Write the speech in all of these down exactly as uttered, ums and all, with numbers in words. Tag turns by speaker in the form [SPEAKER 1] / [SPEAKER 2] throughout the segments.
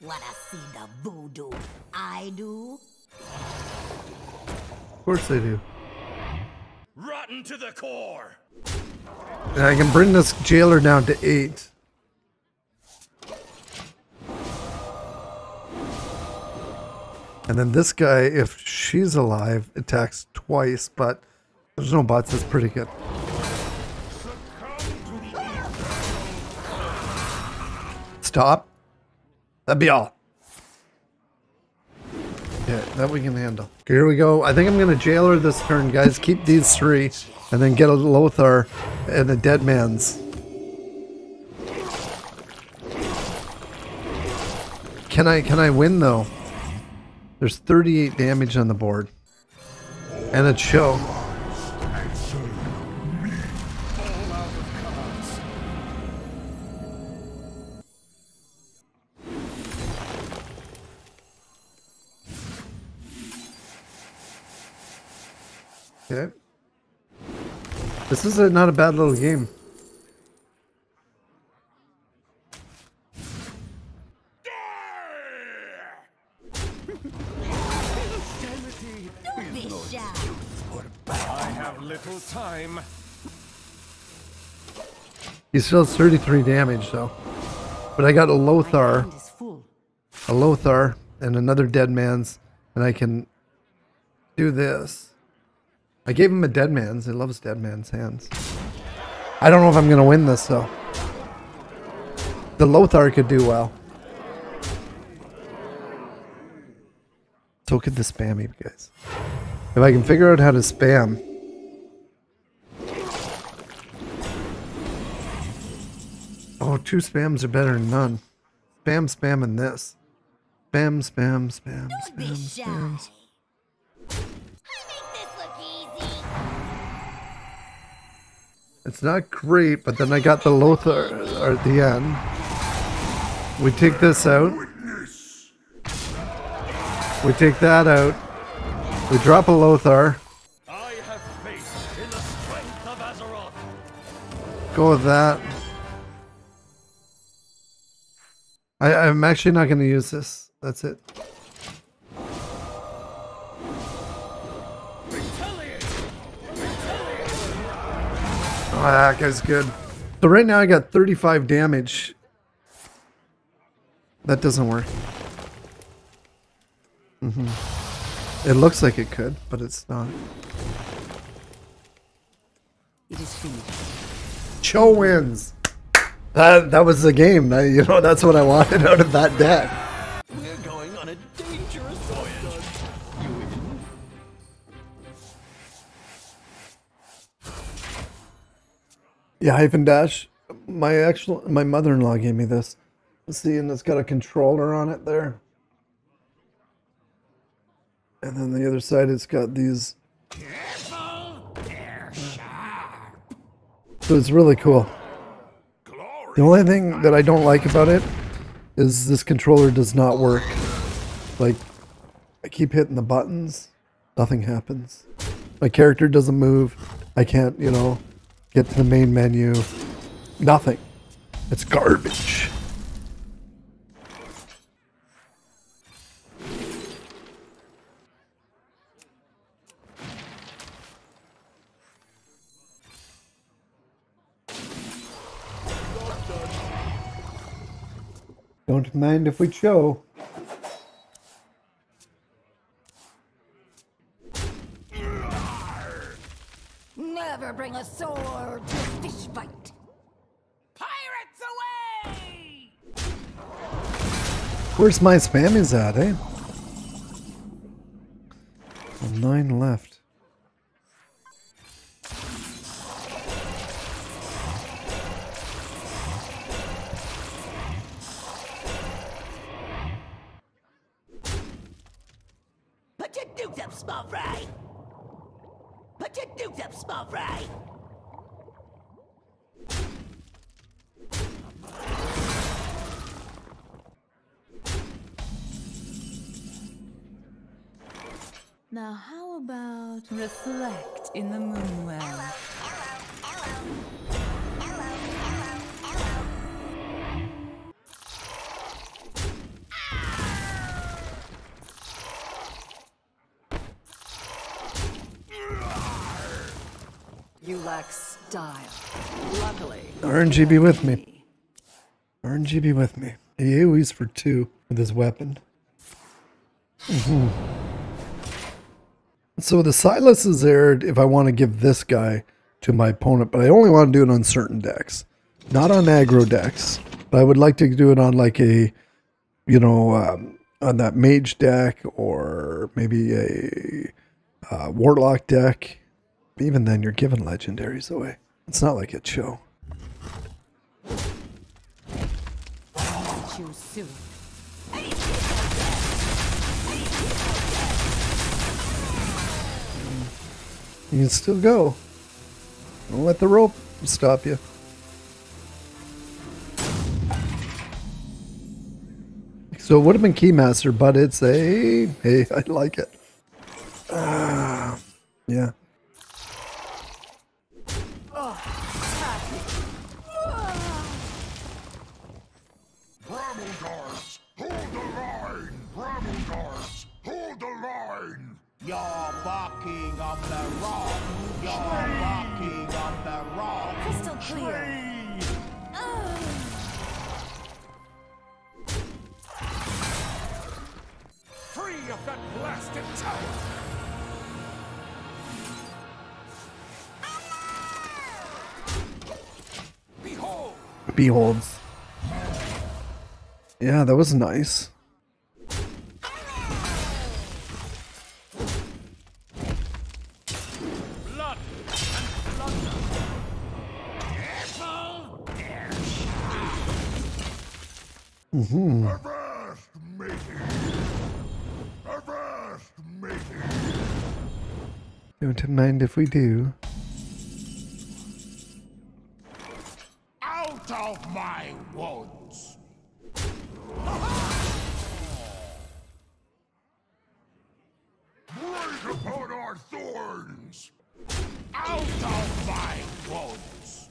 [SPEAKER 1] Wanna see the voodoo I do?
[SPEAKER 2] Of course they do.
[SPEAKER 3] Rotten to the core.
[SPEAKER 2] And I can bring this jailer down to eight. And then this guy, if she's alive, attacks twice, but there's no bots. That's pretty good. Stop. That'd be all. Yeah, that we can handle. Okay, here we go. I think I'm going to jailer this turn, guys. Keep these three, and then get a Lothar and a dead man's. Can I, can I win, though? There's thirty-eight damage on the board. And a choke. Okay. This is a, not a bad little game.
[SPEAKER 3] I have little time.
[SPEAKER 2] He still has thirty-three damage though. But I got a Lothar. A Lothar and another dead man's, and I can do this. I gave him a dead man's. He loves dead man's hands. I don't know if I'm gonna win this though. The Lothar could do well. So could the spammy guys. If I can figure out how to spam. Oh, two spams are better than none. Spam, spam, and this. Spam, spam, spam, spam, spam. spam. It's not great, but then I got the Lothar at the end. We take this out. We take that out. We drop a Lothar.
[SPEAKER 3] I have faith in the strength of Azeroth.
[SPEAKER 2] Go with that. I, I'm actually not going to use this. That's it. Oh, that guy's good. So right now I got thirty-five damage. That doesn't work. Mm-hmm. It looks like it could, but it's not.
[SPEAKER 1] It is finished.
[SPEAKER 2] Cho wins. That that was the game. That, you know, that's what I wanted out of that deck.
[SPEAKER 3] We're going on a dangerous voyage. You win.
[SPEAKER 2] Yeah, hyphen dash. My actual my mother-in-law gave me this. See, and it's got a controller on it there. And then the other side, it's got these.
[SPEAKER 3] Careful, they're sharp.
[SPEAKER 2] So it's really cool.
[SPEAKER 3] Glory.
[SPEAKER 2] The only thing that I don't like about it is this controller does not work. Like, I keep hitting the buttons, nothing happens. My character doesn't move. I can't, you know, get to the main menu. Nothing. It's garbage. Don't mind if we show.
[SPEAKER 1] Never bring a sword to a fish fight. Pirates away!
[SPEAKER 2] Where's my spammies at, eh? Well, nine left.
[SPEAKER 1] Put your dukes up, small fry! Put your dukes up, small fry!
[SPEAKER 4] Now how about reflect in the moonwell?
[SPEAKER 5] You lack style. Luckily.
[SPEAKER 2] R N G be with me. R N G be with me. He AoEs for two with his weapon. Mm-hmm. So the Silas is there if I want to give this guy to my opponent, but I only want to do it on certain decks. Not on aggro decks, but I would like to do it on like a, you know, um, on that mage deck or maybe a uh, warlock deck. Even then, you're giving legendaries away. It's not like a show.
[SPEAKER 5] Choose soon.
[SPEAKER 2] You can still go. Don't let the rope stop you. So it would have been Keymaster, but it's a... Hey, I like it. Uh, yeah.
[SPEAKER 6] Bramble hold the line! Bramble hold the line!
[SPEAKER 3] You're barking up the wrong. You're barking up the wrong.
[SPEAKER 4] Crystal clear.
[SPEAKER 6] Free of that blasted tower! Behold!
[SPEAKER 2] Beholds. Yeah, that was nice.
[SPEAKER 6] Blood and plunder!
[SPEAKER 2] Mm-hmm.
[SPEAKER 6] Avast, matey! Avast, matey!
[SPEAKER 2] Don't mind if we do.
[SPEAKER 6] Out of my woods! Break upon our thorns! Out of my woods!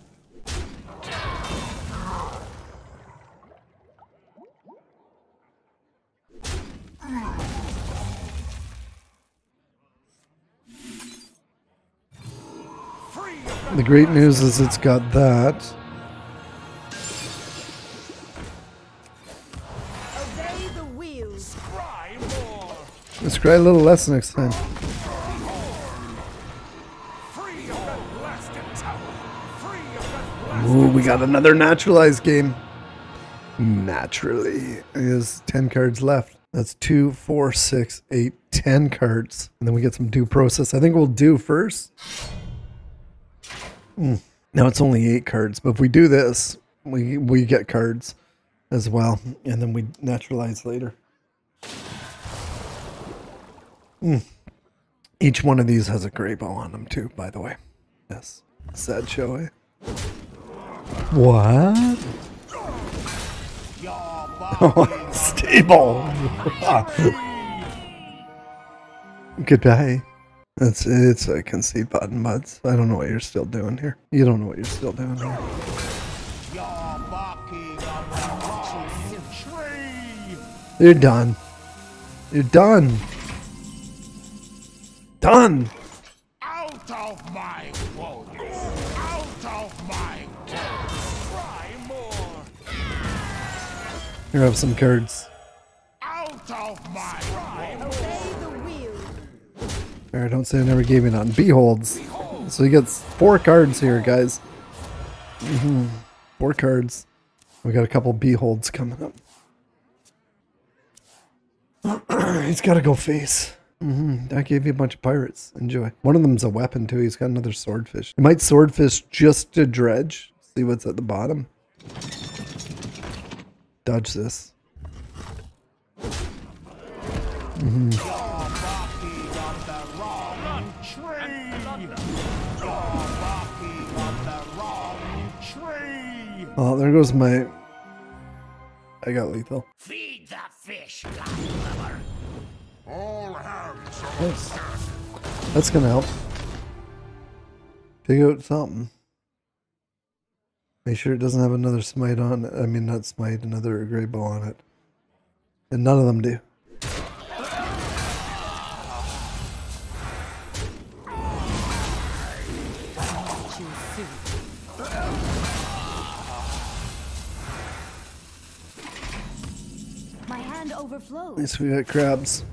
[SPEAKER 2] The great news is it's got that.
[SPEAKER 1] Obey the wheels.
[SPEAKER 6] Cry more!
[SPEAKER 2] Let's cry a little less next time.
[SPEAKER 6] Free of that blasted tower! Free of that blasted
[SPEAKER 2] Ooh, we got another naturalized game. Naturally. There's ten cards left. That's two, four, six, eight, ten cards. And then we get some due process. I think we'll do first. Mm. Now it's only eight cards, but if we do this, we we get cards as well, and then we naturalize later. Mm. Each one of these has a gray bow on them too, by the way. Yes, sad show, eh? What? Oh, stable. Goodbye. It's it's a concede button, buds. I don't know what you're still doing here. You don't know what you're still doing here.
[SPEAKER 3] You're barking up the wrong tree.
[SPEAKER 2] You're done. You're done. Done.
[SPEAKER 6] Out of my woods! Out of my woods! Cry more!
[SPEAKER 2] Here, have some cards.
[SPEAKER 6] Out of my woods!
[SPEAKER 1] Obey the wheels.
[SPEAKER 2] Alright, don't say I never gave you none. Beholds. So he gets four cards here, guys. Mm-hmm. Four cards. We got a couple beholds coming up. He's got to go face. Mm-hmm. I gave you a bunch of pirates. Enjoy. One of them's a weapon, too. He's got another swordfish. He might swordfish just to dredge. See what's at the bottom. Dodge this. Mm-hmm. Oh, there goes my... I got lethal.
[SPEAKER 1] Feed the fish, godmother.
[SPEAKER 6] All hands on
[SPEAKER 2] Nice.
[SPEAKER 6] deck!
[SPEAKER 2] That's gonna help. Take out something. Make sure it doesn't have another smite on it. I mean, not smite, another gray bow on it. And none of them do.
[SPEAKER 4] My hand overflows.
[SPEAKER 2] At least we got crabs.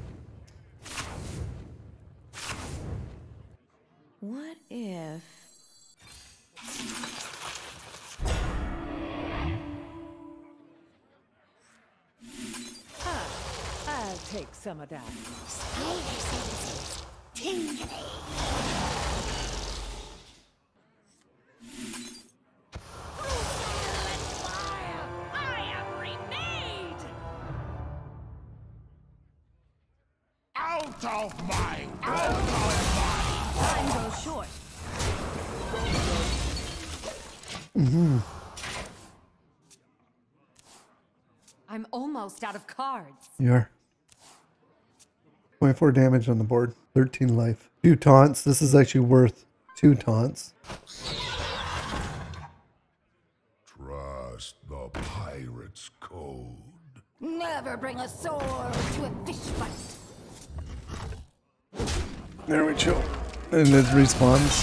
[SPEAKER 4] What if...
[SPEAKER 5] I'll take some of that.
[SPEAKER 3] Out of my out of my
[SPEAKER 4] Time goes short.
[SPEAKER 2] Mm-hmm.
[SPEAKER 5] I'm almost out of cards.
[SPEAKER 2] You are. twenty-four damage on the board. thirteen life. Two taunts. This is actually worth two taunts.
[SPEAKER 6] Trust the pirate's code.
[SPEAKER 4] Never bring a sword to a fish fight.
[SPEAKER 2] There we go. And it respawns.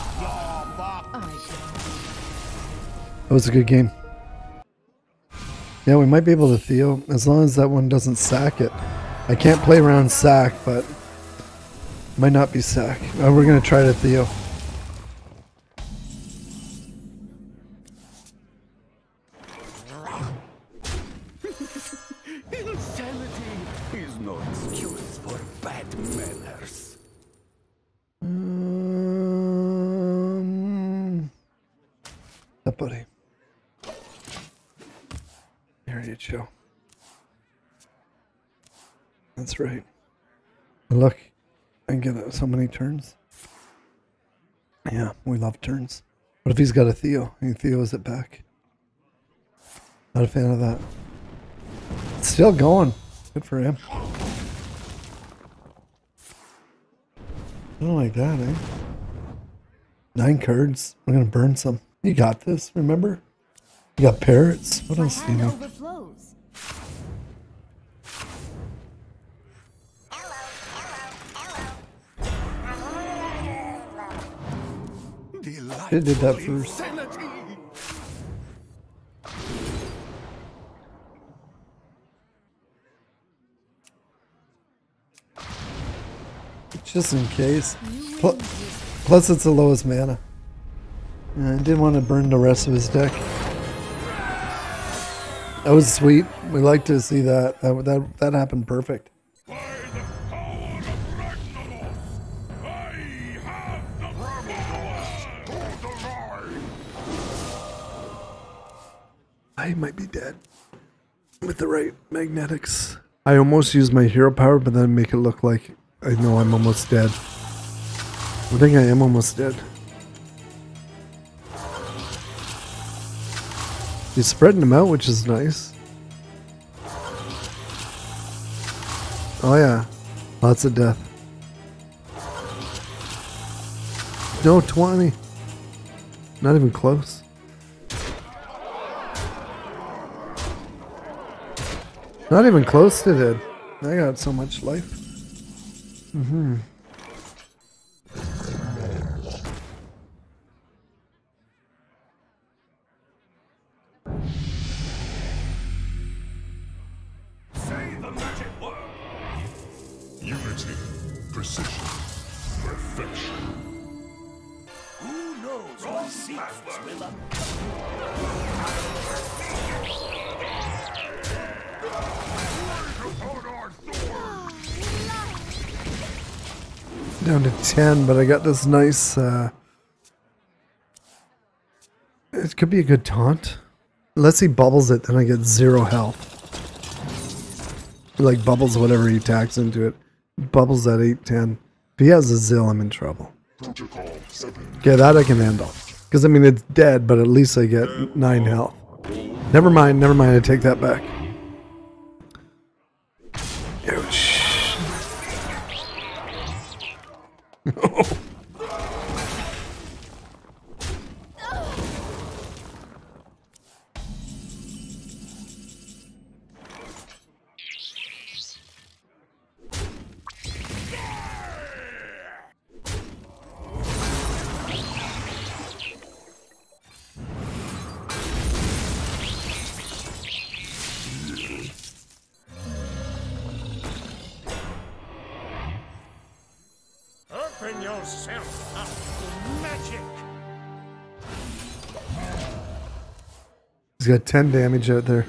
[SPEAKER 2] That was a good game. Yeah, we might be able to Theo, as long as that one doesn't sack it. I can't play around sack, but might not be sack. Oh, we're going to try to Theo.
[SPEAKER 6] Insanity is no excuse for bad manners.
[SPEAKER 2] Um, that buddy. There you go. That's right. Look, I get it so many turns. Yeah, we love turns. What if he's got a Theo? He Theos it back. Not a fan of that. It's still going. Good for him. I don't like that, eh? Nine cards. We're gonna burn some. You got this, remember? You got parrots. What
[SPEAKER 4] My
[SPEAKER 2] else do you
[SPEAKER 4] hand
[SPEAKER 2] know?
[SPEAKER 4] overflows.
[SPEAKER 2] They did that first. Just in case. Pl plus it's the lowest mana. Yeah, I didn't want to burn the rest of his deck. That was sweet. We like to see that. That that, that happened perfect.
[SPEAKER 6] By the power of Ragnaros, I have the Ragnaros to the line.
[SPEAKER 2] I might be dead. With the right magnetics. I almost used my hero power, but then make it look like I know I'm almost dead. I think I am almost dead. He's spreading them out, which is nice. Oh yeah, lots of death. No, twenty. Not even close. Not even close to dead. I got so much life. Mm-hmm.
[SPEAKER 6] Say the magic word. Unity, precision, perfection.
[SPEAKER 3] Who knows what secrets will uncover?
[SPEAKER 6] Upon our swords.
[SPEAKER 2] Down to ten, but I got this nice, uh... it could be a good taunt. Unless he bubbles it, then I get zero health. Like, bubbles whatever he attacks into it. Bubbles at eight, ten. If he has a Zill, I'm in trouble.
[SPEAKER 6] Protocol seven.
[SPEAKER 2] Okay, that I can handle. Because, I mean, it's dead, but at least I get nine health. Never mind, never mind, I take that back. Ouch.
[SPEAKER 6] yourself up to magic.
[SPEAKER 2] He's got ten damage out there.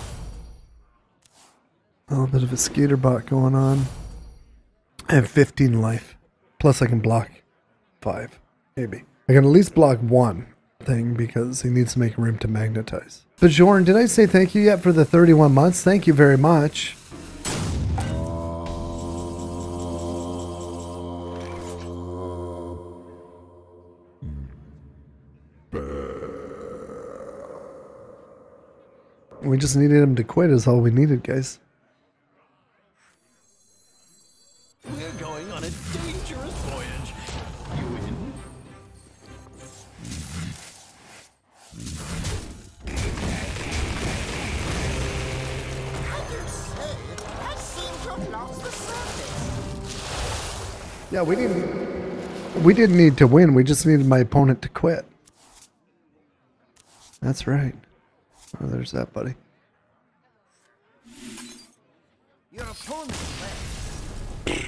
[SPEAKER 2] A little bit of a skater bot going on. I have fifteen life. Plus I can block five. Maybe. I can at least block one thing because he needs to make room to magnetize. Bajorn, did I say thank you yet for the thirty-one months? Thank you very much. We just needed him to quit is all we needed, guys.
[SPEAKER 3] We're going on a dangerous voyage. You in?
[SPEAKER 1] How do you say? I seem to have lost the surface.
[SPEAKER 2] Yeah, we didn't we didn't need to win, we just needed my opponent to quit. That's right. Oh, there's that, buddy.
[SPEAKER 1] Your opponent left.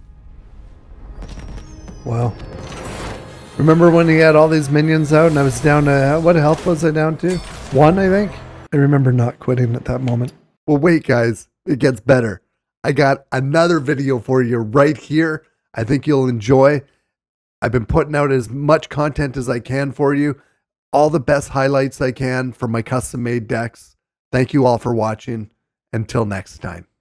[SPEAKER 2] Wow. Remember when he had all these minions out and I was down to, what health was I down to? One, I think? I remember not quitting at that moment. Well, wait, guys. It gets better. I got another video for you right here. I think you'll enjoy. I've been putting out as much content as I can for you. All the best highlights I can from my custom-made decks. Thank you all for watching. Until next time.